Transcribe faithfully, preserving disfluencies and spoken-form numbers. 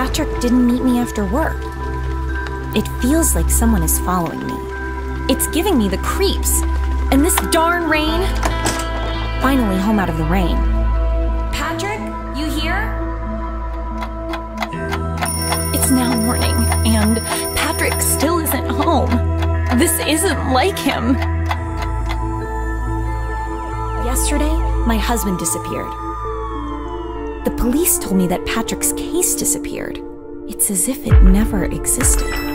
Patrick didn't meet me after work. It feels like someone is following me. It's giving me the creeps. And this darn rain. Finally home out of the rain. Patrick, you here? It's now morning, and Patrick still isn't home. This isn't like him. Yesterday, my husband disappeared. The police told me that Patrick's case disappeared. It's as if it never existed.